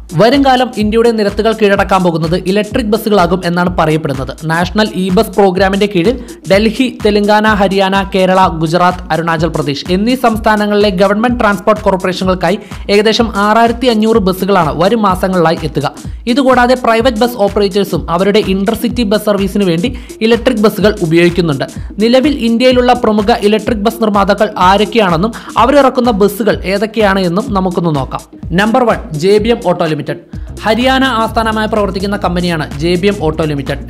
വരും കാലം ഇന്ത്യയുടെ നിരത്തുകൾ കീഴടക്കാൻ പോകുന്നത് ഇലക്ട്രിക് ബസ്സുകളാകും എന്നാണ് പറയപ്പെടുന്നത്. നാഷണൽ ഇ ബസ് പ്രോഗ്രാമിന്റെ കീഴിൽ ഡൽഹി, തെലങ്കാന, ഹരിയാന, കേരള, ഗുജറാത്ത്, അരുണാചൽ പ്രദേശ് എന്നീ സംസ്ഥാനങ്ങളിലെ ഗവൺമെന്റ് ട്രാൻസ്പോർട്ട് കോർപ്പറേഷനുകൾക്കായി ഏകദേശം 6500 ബസ്സുകളാണ് വരും മാസങ്ങളിലായി എത്തുക. ഇതുകൂടാതെ പ്രൈവറ്റ് ബസ് ഓപ്പറേറ്റേഴ്സും അവരുടെ ഇന്റർസിറ്റി ബസ് സർവീസിന് വേണ്ടി ഇലക്ട്രിക് ബസ്സുകൾ ഉപയോഗിക്കുന്നുണ്ട്. നിലവിൽ ഇന്ത്യയിലുള്ള പ്രമുഖ ഇലക്ട്രിക് ബസ് നിർമ്മാതാക്കൾ ആരൊക്കെയാണെന്നും അവരിറക്കുന്ന ബസ്സുകൾ ഏതൊക്കെയാണ് എന്നും നമുക്കൊന്ന് നോക്കാം. Number 1, JBM auto limited. Haryana ആസ്ഥാനമായി പ്രവർത്തിക്കുന്ന കമ്പനിയാണ് JBM ഓട്ടോ ലിമിറ്റഡ്.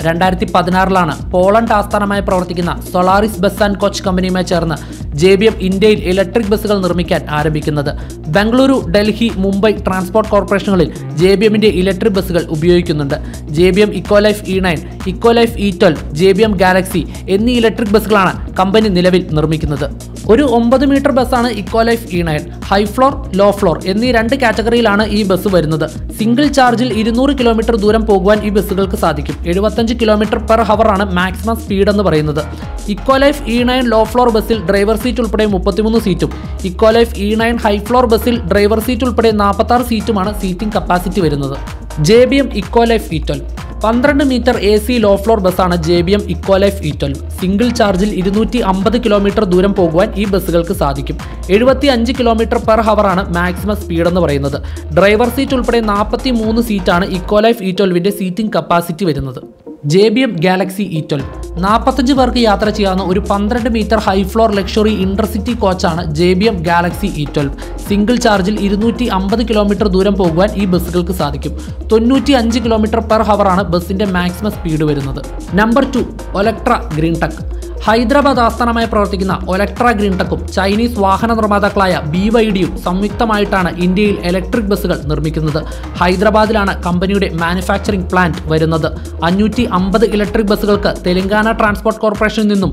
2016 പോളണ്ട് ആസ്ഥാനമായി പ്രവർത്തിക്കുന്ന സോളാറിസ് ബസ് ആൻഡ് കോച്ച് കമ്പനിയുമായി ചേർന്ന് JBM ഇന്ത്യയിൽ ഇലക്ട്രിക് ബസ്സുകൾ നിർമ്മിക്കാൻ ആരംഭിക്കുന്നത്. ബംഗളൂരു, ഡൽഹി, മുംബൈ ട്രാൻസ്പോർട്ട് കോർപ്പറേഷനുകളിൽ JBMന്റെ ഇലക്ട്രിക് ബസ്സുകൾ ഉപയോഗിക്കുന്നുണ്ട്. JBM ecolife E9, ecolife E12, JBM galaxy എന്നീ ഇലക്ട്രിക് ബസ്സുകളാണ് കമ്പനി നിലവിൽ നിർമ്മിക്കുന്നത്. ഒരു 9 മീറ്റർ ബസ്സാണ് ഇക്കോലൈഫ് E9. High floor, low floor എന്നീ 2 കാറ്റഗറിയിലാണ് ഈ ബസ് വരുന്നത്. സിംഗിൾ ചാർജിൽ 200 കിലോമീറ്റർ ദൂരം പോകുവാൻ ഈ ബസ്സുകൾക്ക് സാധിക്കും. 75 km/h ആണ് മാക്സിമം സ്പീഡ് എന്ന് പറയുന്നത്. ഇക്കോലൈഫ് E9 ലോ ഫ്ലോർ ബസ്സിൽ ഡ്രൈവർ സീറ്റ് ഉൾപ്പെടെ 33 സീറ്റും, ഇക്കോലൈഫ് E9 ഹൈ ഫ്ലോർ ബസ്സിൽ ഡ്രൈവർ സീറ്റ് ഉൾപ്പെടെ 46 സീറ്റുമാണ് സീറ്റിംഗ് കപ്പാസിറ്റി വരുന്നത്. JBM ecolife E12 12 metre AC low floor ബസ്സാണ് JBM ഇക്കോലൈഫ് E12. സിംഗിൾ ചാർജിൽ 250 കിലോമീറ്റർ ദൂരം പോകുവാൻ ഈ ബസ്സുകൾക്ക് സാധിക്കും. 75 km/h ആണ് മാക്സിമം സ്പീഡ് എന്ന് പറയുന്നത്. ഡ്രൈവർ സീറ്റ് ഉൾപ്പെടെ 43 സീറ്റാണ് ഇക്കോലൈഫ് E12ന്റെ സീറ്റിംഗ് കപ്പാസിറ്റി വരുന്നത്. JBM ഗാലക്സി E12 45 പേർക്ക് യാത്ര ചെയ്യാവുന്ന ഒരു 12 metre high floor luxury intercity കോച്ചാണ് JBM ഗാലക്സി E12. സിംഗിൾ ചാർജിൽ 250 കിലോമീറ്റർ ദൂരം പോകുവാൻ ഈ ബസ്സുകൾക്ക് സാധിക്കും. 95 km/h ആണ് ബസ്സിന്റെ മാക്സിമം സ്പീഡ് വരുന്നത്. Number 2, Olectra green tech. Hyderabad ആസ്ഥാനമായി പ്രവർത്തിക്കുന്ന ഒലക്ട്ര ഗ്രീൻ ടെക്കും ചൈനീസ് വാഹന നിർമ്മാതാക്കളായ BYDയും സംയുക്തമായിട്ടാണ് ഇന്ത്യയിൽ ഇലക്ട്രിക് ബസ്സുകൾ നിർമ്മിക്കുന്നത്. ഹൈദരാബാദിലാണ് കമ്പനിയുടെ മാനുഫാക്ചറിംഗ് പ്ലാന്റ് വരുന്നത്. 550 ഇലക്ട്രിക് ബസ്സുകൾക്ക് തെലങ്കാന ട്രാൻസ്പോർട്ട് കോർപ്പറേഷനിൽ നിന്നും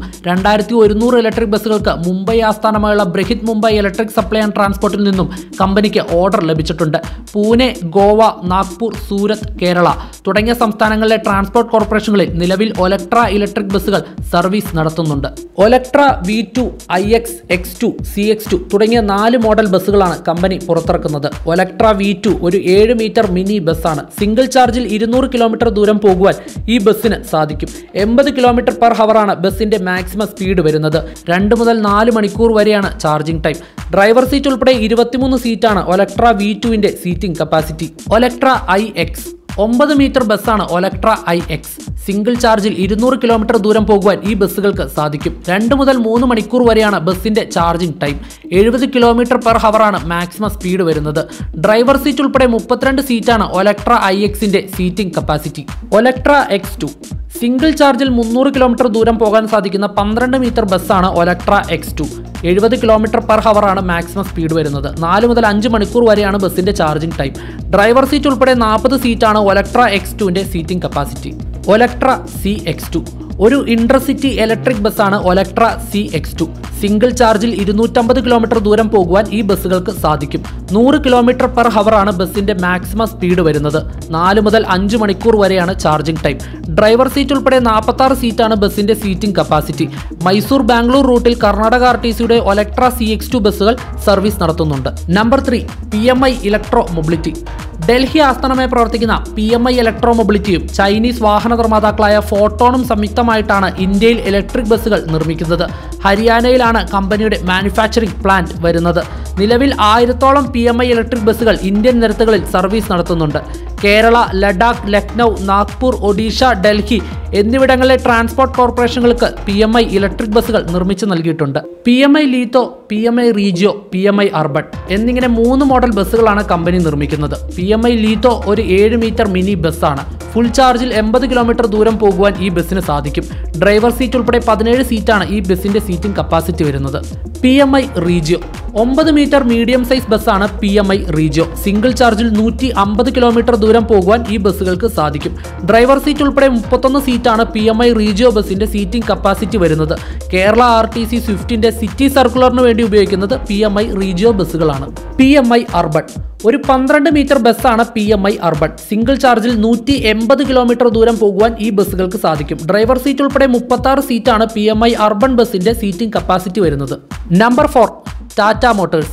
2100 ഇലക്ട്രിക് ബസ്സുകൾക്ക് മുംബൈ ആസ്ഥാനമായുള്ള ബ്രഹിത് മുംബൈ ഇലക്ട്രിക് സപ്ലൈ ആൻഡ് ട്രാൻസ്പോർട്ടിൽ നിന്നും കമ്പനിക്ക് ഓർഡർ ലഭിച്ചിട്ടുണ്ട്. പൂനെ, ഗോവ, നാഗ്പൂർ, സൂരത്ത്, കേരള തുടങ്ങിയ സംസ്ഥാനങ്ങളിലെ ട്രാൻസ്പോർട്ട് കോർപ്പറേഷനുകളിൽ നിലവിൽ ഒലക്ട്ര ഇലക്ട്രിക് ബസ്സുകൾ സർവീസ് നടത്തുന്നുണ്ട്. Olectra V2, IX, X2, CX2 തുടങ്ങിയ 4 മോഡൽ ബസ്സുകളാണ് കമ്പനി പുറത്തിറക്കുന്നത്. ഒലക്ട്ര V2 ഒരു 7 മീറ്റർ മിനി ബസ്സാണ്. സിംഗിൾ ചാർജിൽ 200 കിലോമീറ്റർ ദൂരം പോകുവാൻ ഈ ബസ്സിന് സാധിക്കും. 80 km/h ആണ് ബസ്സിന്റെ മാക്സിമം സ്പീഡ് വരുന്നത്. 2 മുതൽ 4 മണിക്കൂർ വരെയാണ് ചാർജിംഗ് ടൈം. ഡ്രൈവർ സീറ്റ് ഉൾപ്പെടെ 23 സീറ്റാണ് ഒലക്ട്ര V2ന്റെ seating capacity. Olectra IX 9 metre ബസ്സാണ് ഒലക്ട്ര IX. സിംഗിൾ ചാർജിൽ 200 കിലോമീറ്റർ ദൂരം പോകുവാൻ ഈ ബസ്സുകൾക്ക് സാധിക്കും. 2 മുതൽ 3 മണിക്കൂർ വരെയാണ് ബസ്സിന്റെ ചാർജിംഗ് ടൈം. 70 km/h ആണ് മാക്സിമം സ്പീഡ് വരുന്നത്. ഡ്രൈവർ സീറ്റ് ഉൾപ്പെടെ 32 സീറ്റാണ് ഒലക്ട്ര IXന്റെ seating capacity. Olectra X2 single ചാർജിൽ 300 കിലോമീറ്റർ ദൂരം പോകാൻ സാധിക്കുന്ന 12 മീറ്റർ ബസ്സാണ് ഒലക്ട്ര X2. 70 km/h ആണ് മാക്സിമം സ്പീഡ് വരുന്നത്. 4 മുതൽ 5 മണിക്കൂർ വരെയാണ് ബസ്സിന്റെ ചാർജിംഗ് ടൈം. ഡ്രൈവർ സീറ്റ് ഉൾപ്പെടെ 40 സീറ്റാണ് ഒലക്ട്ര X2ന്റെ സീറ്റിംഗ് കപ്പാസിറ്റി. ഒലക്ട്ര CX2 ഒരു ഇന്റർസിറ്റി ഇലക്ട്രിക് ബസ്സാണ് ഒലക്ട്ര CX2. സിംഗിൾ ചാർജിൽ 250 കിലോമീറ്റർ ദൂരം പോകുവാൻ ഈ ബസ്സുകൾക്ക് സാധിക്കും. 100 km/h ആണ് ബസ്സിന്റെ മാക്സിമം സ്പീഡ് വരുന്നത്. 4 മുതൽ 5 മണിക്കൂർ വരെയാണ് ചാർജിംഗ് ടൈം. ഡ്രൈവർ സീറ്റ് ഉൾപ്പെടെ 46 സീറ്റാണ് ബസ്സിന്റെ സീറ്റിംഗ് കപ്പാസിറ്റി. മൈസൂർ, ബാംഗ്ലൂർ റൂട്ടിൽ കർണാടക RTCയുടെ ഒലക്ട്ര CX2 ബസ്സുകൾ സർവീസ് നടത്തുന്നുണ്ട്. Number 3, PMI electro mobility. Delhi ആസ്ഥാനമായി പ്രവർത്തിക്കുന്ന PMI ഇലക്ട്രോ മൊബിലിറ്റിയും ചൈനീസ് വാഹന നിർമ്മാതാക്കളായ ഫോട്ടോണും സംയുക്തമായിട്ടാണ് ഇന്ത്യയിൽ ഇലക്ട്രിക് ബസ്സുകൾ നിർമ്മിക്കുന്നത്. ഹരിയാനയിലാണ് കമ്പനിയുടെ മാനുഫാക്ചറിംഗ് പ്ലാന്റ് വരുന്നത്. നിലവിൽ 1000ഓളം PMI ഇലക്ട്രിക് ബസ്സുകൾ ഇന്ത്യൻ നിരത്തുകളിൽ സർവീസ് നടത്തുന്നുണ്ട്. കേരള, ലഡാക്ക്, ലക്നൗ, നാഗ്പൂർ, ഒഡീഷ, ഡൽഹി എന്നിവിടങ്ങളിലെ ട്രാൻസ്പോർട്ട് കോർപ്പറേഷനുകൾക്ക് PMI ഇലക്ട്രിക് ബസ്സുകൾ നിർമ്മിച്ചു നൽകിയിട്ടുണ്ട്. PMI Lito, PMI Regio, PMI Urban എന്നിങ്ങനെ 3 മോഡൽ ബസ്സുകളാണ് കമ്പനി നിർമ്മിക്കുന്നത്. PMI ലീത്തോ ഒരു 7 മീറ്റർ മിനി ബസ്സാണ്. ഫുൾ ചാർജിൽ 80 കിലോമീറ്റർ ദൂരം പോകുവാൻ ഈ ബസ്സിന് സാധിക്കും. ഡ്രൈവർ സീറ്റ് ഉൾപ്പെടെ 17 സീറ്റാണ് ഈ ബസ്സിന്റെ സീറ്റിംഗ് കപ്പാസിറ്റി വരുന്നത്. PMI Regio 9 metre medium size ബസ്സാണ് PMI റീജിയോ. സിംഗിൾ ചാർജിൽ 150 കിലോമീറ്റർ ദൂരം പോകുവാൻ ഈ ബസ്സുകൾക്ക് സാധിക്കും. ഡ്രൈവർ സീറ്റ് ഉൾപ്പെടെ 31 സീറ്റാണ് PMI റീജിയോ ബസ്സിന്റെ സീറ്റിംഗ് കപ്പാസിറ്റി വരുന്നത്. കേരള RTC സ്വിഫ്റ്റിന്റെ സിറ്റി സർക്കുലറിന് വേണ്ടി ഉപയോഗിക്കുന്നത് PMI റീജിയോ ബസ്സുകളാണ്. PMI അർബൻ ഒരു 12 മീറ്റർ ബസ്സാണ് PMI അർബൻ. സിംഗിൾ ചാർജിൽ 180 കിലോമീറ്റർ ദൂരം പോകുവാൻ ഈ ബസ്സുകൾക്ക് സാധിക്കും. ഡ്രൈവർ സീറ്റ് ഉൾപ്പെടെ 36 സീറ്റാണ് PMI അർബൻ ബസ്സിന്റെ സീറ്റിംഗ് കപ്പാസിറ്റി വരുന്നത്. Number 4, Tata Motors.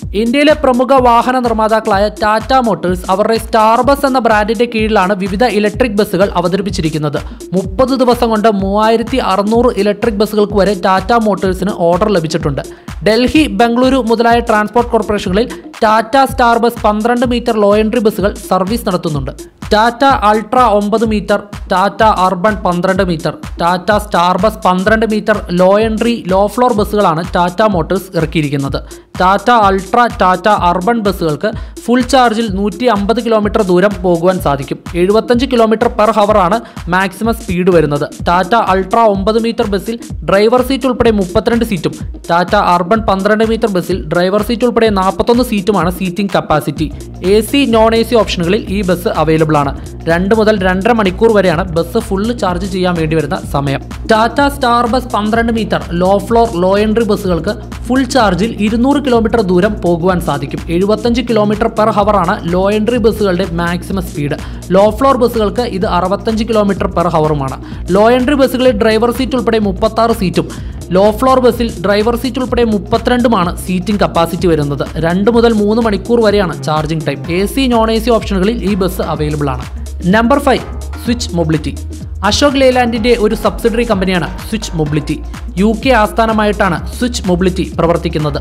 ഇന്ത്യയിലെ പ്രമുഖ വാഹന നിർമ്മാതാക്കളായ ടാറ്റ മോട്ടോഴ്സ് അവരുടെ സ്റ്റാർ ബസ് എന്ന ബ്രാൻഡിന്റെ കീഴിലാണ് വിവിധ ഇലക്ട്രിക് ബസ്സുകൾ അവതരിപ്പിച്ചിരിക്കുന്നത്. 30 ദിവസം കൊണ്ട് 3600 ഇലക്ട്രിക് ബസ്സുകൾക്ക് വരെ ടാറ്റ മോട്ടോഴ്സിന് ഓർഡർ ലഭിച്ചിട്ടുണ്ട്. ഡൽഹി, ബംഗളൂരു മുതലായ ട്രാൻസ്പോർട്ട് കോർപ്പറേഷനുകളിൽ Tata Star Bus 12 metre low entry ബസ്സുകൾ സർവീസ് നടത്തുന്നുണ്ട്. Tata Ultra 9 metre, Tata Urban 12 metre, Tata Star Bus 12 metre low entry low floor ബസ്സുകളാണ് ടാറ്റ മോട്ടോഴ്സ് ഇറക്കിയിരിക്കുന്നത്. ടാറ്റ അൾട്ര, ടാറ്റ അർബൻ ബസ്സുകൾക്ക് ഫുൾ ചാർജിൽ 150 കിലോമീറ്റർ ദൂരം പോകുവാൻ സാധിക്കും. 75 കിലോമീറ്റർ പെർ ഹവർ ആണ് മാക്സിമം സ്പീഡ് വരുന്നത്. ടാറ്റ അൾട്ര 9 മീറ്റർ ബസ്സിൽ ഡ്രൈവർ സീറ്റ് ഉൾപ്പെടെ 32 സീറ്റും ടാറ്റ അർബൻ 12 മീറ്റർ ബസ്സിൽ ഡ്രൈവർ സീറ്റ് ഉൾപ്പെടെ 41 സീറ്റുമാണ് seating capacity. AC, non AC ഓപ്ഷനുകളിൽ ഈ ബസ് അവൈലബിൾ ആണ്. 2 മുതൽ 2.5 മണിക്കൂർ വരെയാണ് ബസ് ഫുള്ള് ചാർജ് ചെയ്യാൻ വേണ്ടി വരുന്ന സമയം. Tata Star Bus 12 metre low floor low entry ബസ്സുകൾക്ക് ഫുൾ ചാർജിൽ 200 കിലോമീറ്റർ ദൂരം പോകുവാൻ സാധിക്കും. 75 കിലോമീറ്റർ പെർ ഹവർ ആണ് ലോ എൻട്രി ബസ്സുകളുടെ മാക്സിമം സ്പീഡ്. ലോ ഫ്ലോർ ബസ്സുകൾക്ക് ഇത് 65 കിലോമീറ്റർ പെർ ഹവറുമാണ്. ലോ എൻട്രി ബസ്സുകളിൽ ഡ്രൈവർ സീറ്റ് ഉൾപ്പെടെ 36 സീറ്റും ലോ ഫ്ലോർ ബസ്സിൽ ഡ്രൈവർ സീറ്റ് ഉൾപ്പെടെ 32 സീറ്റിംഗ് കപ്പാസിറ്റി വരുന്നത്. 2 മുതൽ 3 മണിക്കൂർ വരെയാണ് charging time. AC, non AC ഓപ്ഷനുകളിൽ ഈ ബസ് അവൈലബിൾ ആണ്. Number 5, Switch Mobility. അശോക് ലേലാൻഡിന്റെ ഒരു സബ്സിഡറി കമ്പനിയാണ് സ്വിച്ച് മൊബിലിറ്റി. UK ആസ്ഥാനമായിട്ടാണ് സ്വിച്ച് മൊബിലിറ്റി പ്രവർത്തിക്കുന്നത്.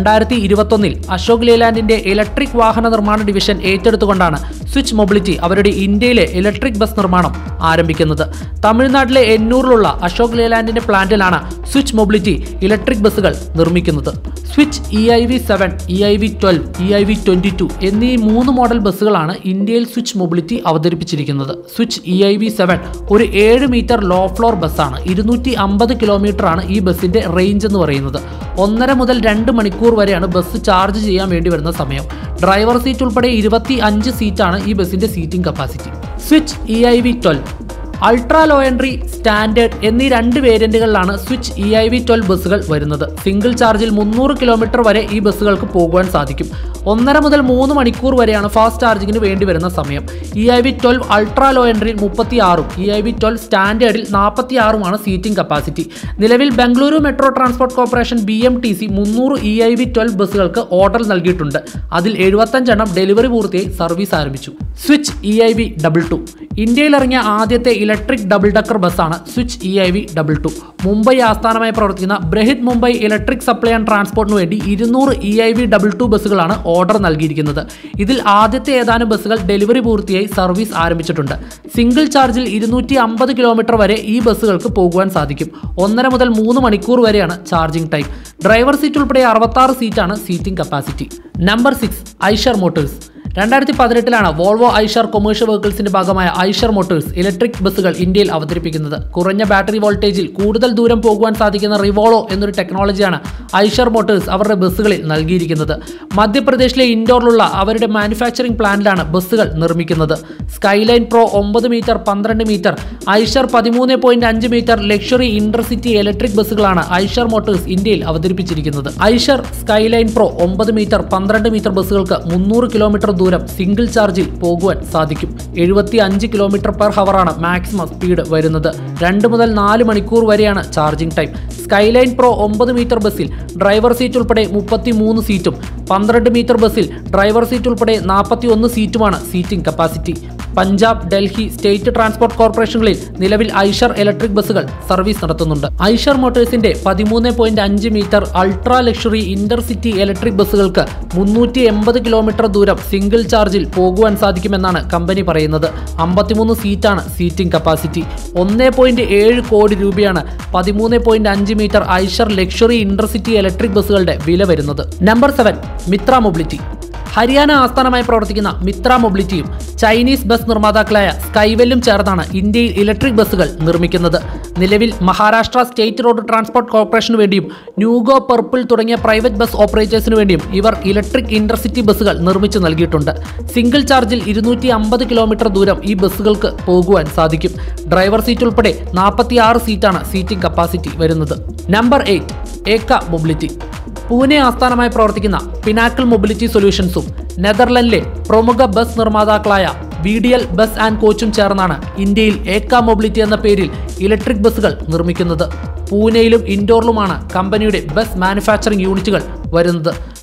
2021 അശോക് ലേലാൻഡിന്റെ ഇലക്ട്രിക് വാഹന നിർമ്മാണ ഡിവിഷൻ ഏറ്റെടുത്തുകൊണ്ടാണ് സ്വിച്ച് മൊബിലിറ്റി അവരുടെ ഇന്ത്യയിലെ ഇലക്ട്രിക് ബസ് നിർമ്മാണം ആരംഭിക്കുന്നത്. തമിഴ്നാട്ടിലെ എന്നൂരിലുള്ള അശോക് ലേലാൻഡിന്റെ പ്ലാന്റിലാണ് സ്വിച്ച് മൊബിലിറ്റി ഇലക്ട്രിക് ബസ്സുകൾ നിർമ്മിക്കുന്നത്. സ്വിച്ച് EIV7, EIV12, EIV22 എന്നീ 3 മോഡൽ ബസ്സുകളാണ് ഇന്ത്യയിൽ സ്വിച്ച് മൊബിലിറ്റി അവതരിപ്പിച്ചിരിക്കുന്നത്. സ്വിച്ച് EIV7 ഒരു 7 മീറ്റർ ലോ ഫ്ലോർ ബസ്സാണ്. 250 കിലോമീറ്റർ ആണ് ഈ ബസ്സിന്റെ റേഞ്ച് എന്ന് പറയുന്നത്. 1.5 മുതൽ 2 മണിക്കൂർ വരെയാണ് ബസ് ചാർജ് ചെയ്യാൻ വേണ്ടി വരുന്ന സമയം. ഡ്രൈവർ സീറ്റ് ഉൾപ്പെടെ 25 സീറ്റാണ് ഈ ബസ്സിന്റെ seating capacity. Switch EIV12 ultra low entry, standard എന്നീ 2 വേരിയന്റുകളിലാണ് സ്വിച്ച് EIV12 ബസ്സുകൾ വരുന്നത്. സിംഗിൾ ചാർജിൽ 300 കിലോമീറ്റർ വരെ ഈ ബസ്സുകൾക്ക് പോകുവാൻ സാധിക്കും. 1.5 മുതൽ 3 മണിക്കൂർ വരെയാണ് ഫാസ്റ്റ് ചാർജിങ്ങിന് വേണ്ടി വരുന്ന സമയം. EIV12 അൾട്രാ ലോ എൻട്രിയിൽ 36ഉം EIV12 സ്റ്റാൻഡേർഡിൽ 46ഉമാണ് സീറ്റിംഗ് കപ്പാസിറ്റി. നിലവിൽ Bengaluru metro transport corporation BMTC 300 EIV12 ബസ്സുകൾക്ക് ഓർഡർ നൽകിയിട്ടുണ്ട്. അതിൽ 75 എണ്ണം ഡെലിവറി പൂർത്തിയായി സർവീസ് ആരംഭിച്ചു. സ്വിച്ച് EIV22 ഇന്ത്യയിൽ ഇറങ്ങിയ ആദ്യത്തെ ഇലക്ട്രിക് ഡബിൾ ഡക്കർ ബസ്സാണ് സ്വിച്ച് EIV22. മുംബൈ ആസ്ഥാനമായി പ്രവർത്തിക്കുന്ന Brihat Mumbai electric supply and ട്രാൻസ്പോർട്ടിന് വേണ്ടി 200 EIV22 ബസ്സുകളാണ് ഓർഡർ നൽകിയിരിക്കുന്നത്. ഇതിൽ ആദ്യത്തെ ഏതാനും ബസ്സുകൾ ഡെലിവറി പൂർത്തിയായി സർവീസ് ആരംഭിച്ചിട്ടുണ്ട്. സിംഗിൾ ചാർജിൽ 250 കിലോമീറ്റർ വരെ ഈ ബസ്സുകൾക്ക് പോകുവാൻ സാധിക്കും. 1.5 മുതൽ 3 മണിക്കൂർ വരെയാണ് ചാർജിംഗ് ടൈം. ഡ്രൈവർ സീറ്റ് ഉൾപ്പെടെ 66 സീറ്റാണ് seating capacity. Number 6, Eicher Motors. 2018 Volvo Eicher commercial വെഹിക്കിൾസിന്റെ ഭാഗമായ ഐഷർ മോട്ടോഴ്സ് ഇലക്ട്രിക് ബസ്സുകൾ ഇന്ത്യയിൽ അവതരിപ്പിക്കുന്നത്. കുറഞ്ഞ ബാറ്ററി വോൾട്ടേജിൽ കൂടുതൽ ദൂരം പോകുവാൻ സാധിക്കുന്ന റിവോളോ എന്നൊരു ടെക്നോളജിയാണ് ഐഷർ മോട്ടോഴ്സ് അവരുടെ ബസ്സുകളിൽ നൽകിയിരിക്കുന്നത്. മധ്യപ്രദേശിലെ ഇൻഡോറിലുള്ള അവരുടെ മാനുഫാക്ചറിംഗ് പ്ലാന്റിലാണ് ബസ്സുകൾ നിർമ്മിക്കുന്നത്. Skyline Pro 9 metre, 12 metre, Eicher 13.5 metre luxury intercity electric ബസ്സുകളാണ് ഐഷർ മോട്ടോഴ്സ് ഇന്ത്യയിൽ അവതരിപ്പിച്ചിരിക്കുന്നത്. Eicher Skyline Pro 9 metre, 12 metre ബസ്സുകൾക്ക് 300 കിലോമീറ്റർ ദൂരം സിംഗിൾ ചാർജിൽ പോകുവാൻ സാധിക്കും. 75 കിലോമീറ്റർ പെർ ഹവറാണ് മാക്സിമം സ്പീഡ് വരുന്നത്. 2 മുതൽ 4 മണിക്കൂർ വരെയാണ് charging time. Skyline Pro 9 metre ബസ്സിൽ ഡ്രൈവർ സീറ്റ് ഉൾപ്പെടെ 33 സീറ്റും 12 മീറ്റർ ബസ്സിൽ ഡ്രൈവർ സീറ്റ് ഉൾപ്പെടെ 41 സീറ്റുമാണ് seating capacity. Punjab, Delhi state transport കോർപ്പറേഷനുകളിൽ നിലവിൽ ഐഷർ ഇലക്ട്രിക് ബസ്സുകൾ സർവീസ് നടത്തുന്നുണ്ട്. ഐഷർ മോട്ടോഴ്സിന്റെ 13.5 metre ultra luxury intercity electric ബസ്സുകൾക്ക് 380 കിലോമീറ്റർ ദൂരം സിംഗിൾ ചാർജിൽ പോകുവാൻ സാധിക്കുമെന്നാണ് കമ്പനി പറയുന്നത്. 53 സീറ്റാണ് സീറ്റിംഗ് കപ്പാസിറ്റി. 1.7 കോടി രൂപയാണ് 13.5 metre Eicher luxury intercity electric ബസ്സുകളുടെ വില വരുന്നത്. Number 7, Mitra mobility. ഹരിയാന ആസ്ഥാനമായി പ്രവർത്തിക്കുന്ന മിത്ര മൊബിലിറ്റിയും ചൈനീസ് ബസ് നിർമ്മാതാക്കളായ സ്കൈവെല്ലും ചേർന്നാണ് ഇന്ത്യയിൽ ഇലക്ട്രിക് ബസ്സുകൾ നിർമ്മിക്കുന്നത്. നിലവിൽ മഹാരാഷ്ട്ര സ്റ്റേറ്റ് റോഡ് ട്രാൻസ്പോർട്ട് കോർപ്പറേഷന് വേണ്ടിയും ന്യൂഗോ, പർപ്പിൾ തുടങ്ങിയ പ്രൈവറ്റ് ബസ് ഓപ്പറേറ്റേഴ്സിന് വേണ്ടിയും ഇവർ ഇലക്ട്രിക് ഇന്റർസിറ്റി ബസ്സുകൾ നിർമ്മിച്ചു നൽകിയിട്ടുണ്ട്. സിംഗിൾ ചാർജിൽ 250 കിലോമീറ്റർ ദൂരം ഈ ബസ്സുകൾക്ക് പോകുവാൻ സാധിക്കും. ഡ്രൈവർ സീറ്റ് ഉൾപ്പെടെ 46 സീറ്റാണ് സീറ്റിംഗ് കപ്പാസിറ്റി വരുന്നത്. Number 8, Eka mobility. പൂനെ ആസ്ഥാനമായി പ്രവർത്തിക്കുന്ന പിനാക്കിൾ മൊബിലിറ്റി സൊല്യൂഷൻസും നെതർലൻഡിലെ പ്രമുഖ ബസ് നിർമ്മാതാക്കളായ VDL ബസ് ആൻഡ് കോച്ചും ചേർന്നാണ് ഇന്ത്യയിൽ ഏക്ക മൊബിലിറ്റി എന്ന പേരിൽ ഇലക്ട്രിക് ബസ്സുകൾ നിർമ്മിക്കുന്നത്. പൂനെയിലും ഇൻഡോറിലുമാണ് കമ്പനിയുടെ ബസ് മാനുഫാക്ചറിംഗ് യൂണിറ്റുകൾ വരുന്നത്.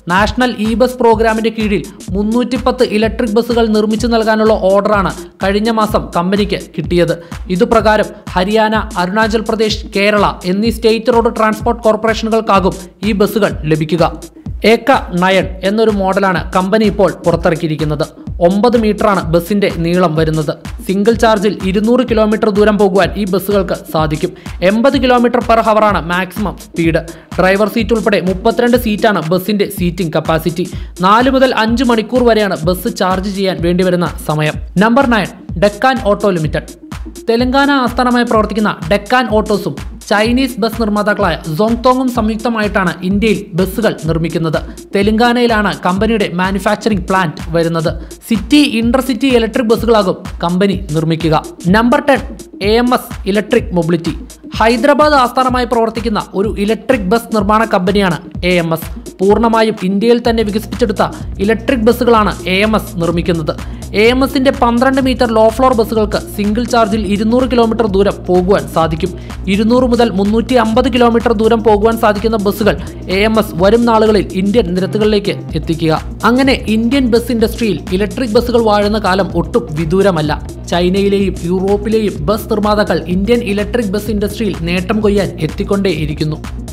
നാഷണൽ ഇ ബസ് പ്രോഗ്രാമിന്റെ കീഴിൽ 310 ഇലക്ട്രിക് ബസ്സുകൾ നിർമ്മിച്ചു നൽകാനുള്ള ഓർഡറാണ് കഴിഞ്ഞ മാസം കമ്പനിക്ക് കിട്ടിയത്. ഇതുപ്രകാരം ഹരിയാന, അരുണാചൽ പ്രദേശ്, കേരള എന്നീ സ്റ്റേറ്റ് റോഡ് ട്രാൻസ്പോർട്ട് കോർപ്പറേഷനുകൾക്കാകും ഈ ബസ്സുകൾ ലഭിക്കുക. ഏക 9 എന്നൊരു മോഡലാണ് കമ്പനി ഇപ്പോൾ പുറത്തിറക്കിയിരിക്കുന്നത്. 9 മീറ്ററാണ് ബസ്സിന്റെ നീളം വരുന്നത്. സിംഗിൾ ചാർജിൽ 200 കിലോമീറ്റർ ദൂരം പോകുവാൻ ഈ ബസ്സുകൾക്ക് സാധിക്കും. 80 കിലോമീറ്റർ പെർ ഹവറാണ് മാക്സിമം സ്പീഡ്. ഡ്രൈവർ സീറ്റ് ഉൾപ്പെടെ 32 സീറ്റാണ് ബസ്സിന്റെ സീറ്റിംഗ് കപ്പാസിറ്റി. 4 മുതൽ 5 മണിക്കൂർ വരെയാണ് ബസ് ചാർജ് ചെയ്യാൻ വേണ്ടിവരുന്ന സമയം. Number 9, Deccan auto limited. Telangana ആസ്ഥാനമായി പ്രവർത്തിക്കുന്ന ഡെക്കാൻ ഓട്ടോസും ചൈനീസ് ബസ് നിർമ്മാതാക്കളായ സോങ്തോങ്ങും സംയുക്തമായിട്ടാണ് ഇന്ത്യയിൽ ബസ്സുകൾ നിർമ്മിക്കുന്നത്. തെലങ്കാനയിലാണ് കമ്പനിയുടെ മാനുഫാക്ചറിംഗ് പ്ലാന്റ് വരുന്നത്. സിറ്റി, ഇന്റർസിറ്റി ഇലക്ട്രിക് ബസ്സുകളാകും കമ്പനി നിർമ്മിക്കുക. Number 10, AMS electric mobility. Hyderabad ആസ്ഥാനമായി പ്രവർത്തിക്കുന്ന ഒരു ഇലക്ട്രിക് ബസ് നിർമ്മാണ കമ്പനിയാണ് AMS. പൂർണ്ണമായും ഇന്ത്യയിൽ തന്നെ വികസിപ്പിച്ചെടുത്ത ഇലക്ട്രിക് ബസ്സുകളാണ് AMS നിർമ്മിക്കുന്നത്. AMSന്റെ 12 മീറ്റർ ലോ ഫ്ലോർ ബസ്സുകൾക്ക് സിംഗിൾ ചാർജിൽ 200 കിലോമീറ്റർ ദൂരം പോകുവാൻ സാധിക്കും. 200 മുതൽ 350 കിലോമീറ്റർ ദൂരം പോകുവാൻ സാധിക്കുന്ന ബസ്സുകൾ AMS വരും നാളുകളിൽ ഇന്ത്യൻ നിരത്തുകളിലേക്ക് എത്തിക്കുക. അങ്ങനെ ഇന്ത്യൻ ബസ് ഇൻഡസ്ട്രിയിൽ ഇലക്ട്രിക് ബസ്സുകൾ വാഴുന്ന കാലം ഒട്ടും വിദൂരമല്ല. ചൈനയിലെയും യൂറോപ്പിലെയും ബസ് നിർമ്മാതാക്കൾ ഇന്ത്യൻ ഇലക്ട്രിക് ബസ് ഇൻഡസ്ട്രിയിൽ നേട്ടം കൊയ്യാൻ എത്തിക്കൊണ്ടേയിരിക്കുന്നു.